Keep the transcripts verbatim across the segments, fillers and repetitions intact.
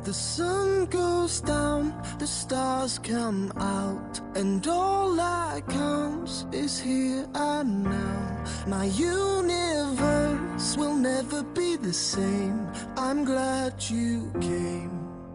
The sun goes down, the stars come out, and all that counts is here and now. My universe will never be the same. I'm glad you came.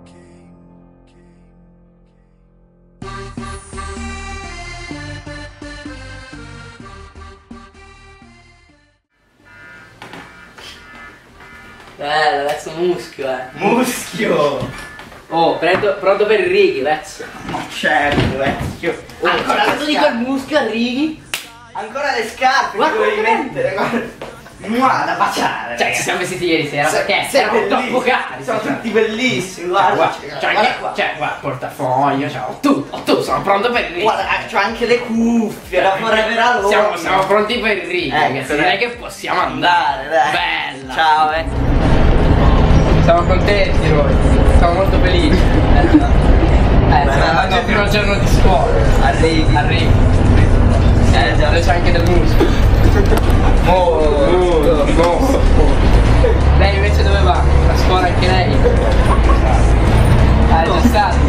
Bello, adesso muschio, eh. Muschio! Oh, pronto, pronto per i righi, vezzo. Ma certo, vecchio. Oh, ancora quando dico il muschio a righi? Ancora le scarpe Guarda, che devi mettere, guarda. Mua, da baciare. Cioè, ci siamo vestiti ieri sera Se- perché sei siamo troppo bellissimo. cari. Siamo cioè. tutti bellissimi, guarda. Guarda, Cioè, cioè, guarda qua. cioè, guarda, portafoglio, cioè, ho tutto, ho tutto, sono pronto per i righi. Guarda, c'ho anche le cuffie, la Forever Alone. Siamo, siamo pronti per i righi, Ecco, ragazzi, dai. direi che possiamo andare. Andare, dai. Bella. Ciao, eh. Siamo contenti noi, siamo molto felici. Eh, stiamo andando al primo giorno di scuola. Arrivi. Arrivi. Eh, già. Dove c'è anche del musico. Molto, molto. Lei invece dove va? A scuola anche lei? Ah, è già stato?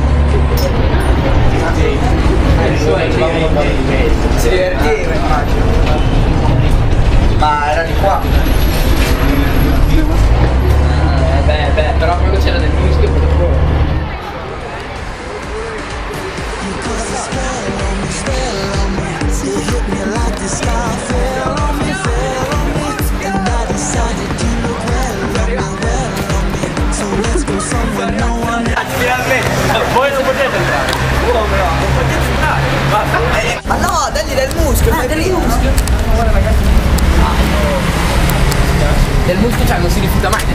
Ah, i suoi Si divertiva, immagino. Ma era di qua. Eh, beh, beh, però quando c'era del muschio proprio. Voi non potete entrare. Come no? Non potete entrare. Ma, ma no, dagli del muschio, fai del muschio. Guarda ragazzi. Del muschio cioè non si rifiuta mai.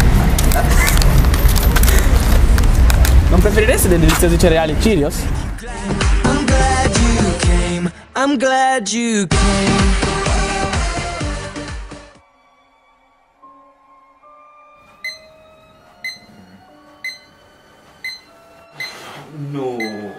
Non preferiresti dei deliziosi cereali Cheerios? I'm glad you came. I'm glad you came. No.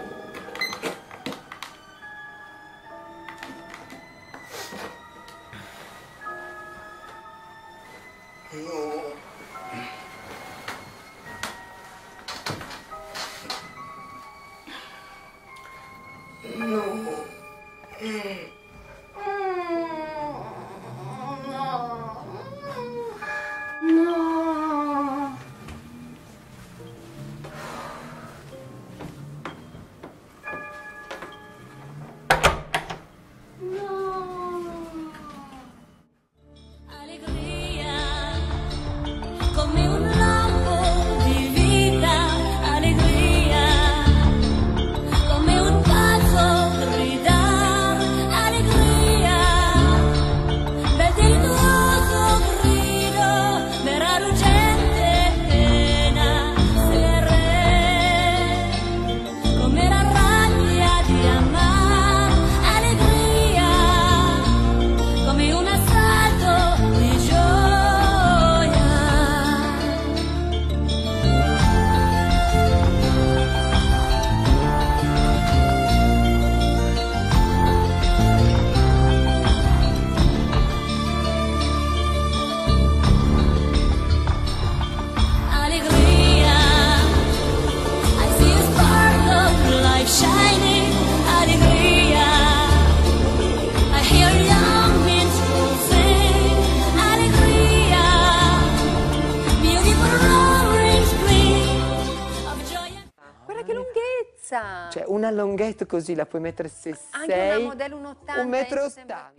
Cioè una longhetta così la puoi mettere se anche sei una modello un ottanta un metro e sembra...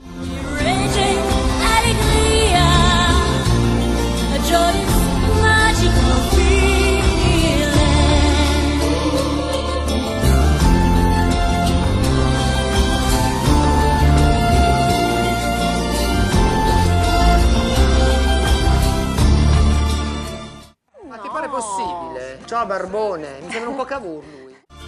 Ma ti pare possibile? Ciao barbone, mi sembra un po' Cavour lui.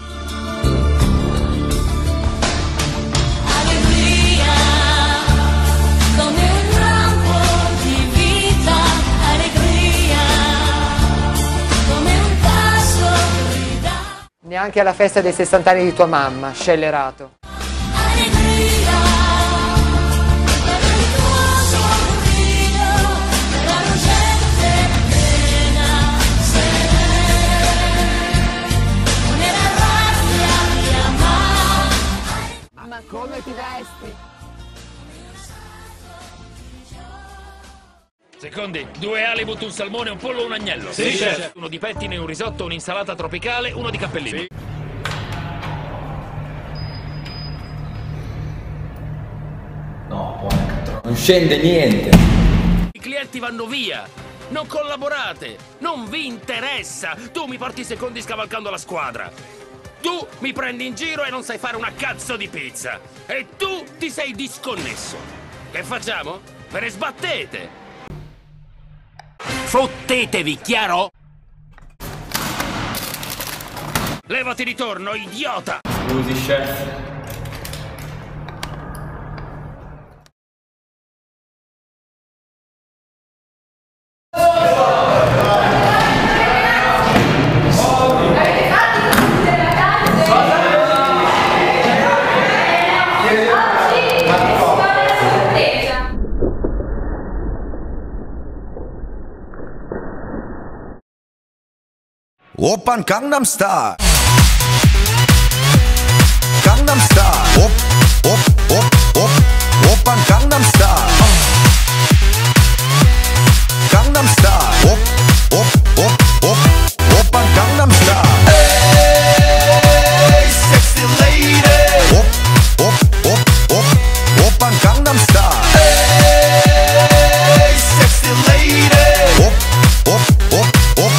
Neanche alla festa dei sessanta anni di tua mamma, scellerato. Secondi, due halibut, un salmone, un pollo, un agnello. Sì, chef. Uno di pettine, un risotto, un'insalata tropicale, uno di cappellini. Sì. No, porca, non scende niente. I clienti vanno via. Non collaborate. Non vi interessa. Tu mi porti i secondi scavalcando la squadra. Tu mi prendi in giro e non sai fare una cazzo di pizza. E tu ti sei disconnesso. Che facciamo? Ve ne sbattete. Fottetevi, chiaro? Levati di torno, idiota! Scusi, chef. 오빤 강남스타일 강남스타일 옵옵옵옵 오빤 강남스타일 강남스타일 옵옵옵옵 오빤 강남스타일 에이 섹시 레이디 옵옵옵옵 오빤 강남스타일 에이 섹시 레이디 옵옵옵옵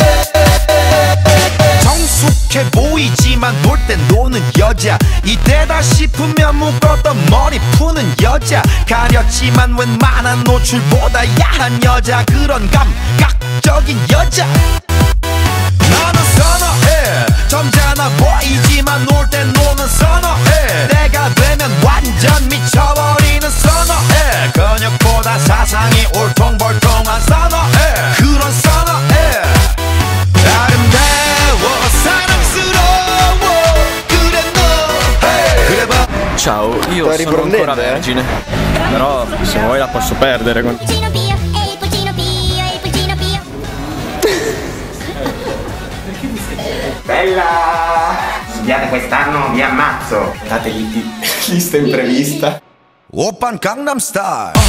성숙해 보이지만 놀 땐 노는 여자 이때다 싶으면 묶었던 머리 푸는 여자 가렸지만 웬만한 노출보다 야한 여자 그런 감각적인 여자 나는 선어해 점잖아 보이지만 놀 땐 노는 선어해 내가 되면 완전 미쳐버리는 선어해 근육보다 사상이 울퉁불퉁한 선어해 그런 선어해 아름다워 사랑스러워 그래 너 hey. 그래 봐 Ciao, io Stai sono ancora riprendendo, eh? vergine. Però se vuoi la posso perdere con... Pulcino Pio, ehi Pulcino Pio, ehi Pulcino Pio. Bella! Studiate quest'anno, vi ammazzo! Date lista imprevista. 오빤 강남스타일